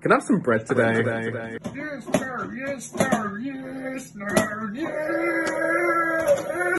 Can I have some bread today? Yes, sir. Yes, sir. Yes, sir. Yes.